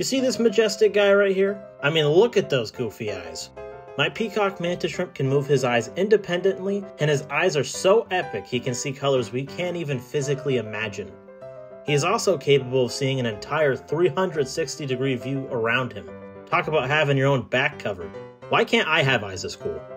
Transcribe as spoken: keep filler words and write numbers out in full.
You see this majestic guy right here? I mean, look at those goofy eyes. My peacock mantis shrimp can move his eyes independently, and his eyes are so epic he can see colors we can't even physically imagine. He is also capable of seeing an entire three hundred sixty degree view around him. Talk about having your own back covered. Why can't I have eyes this cool?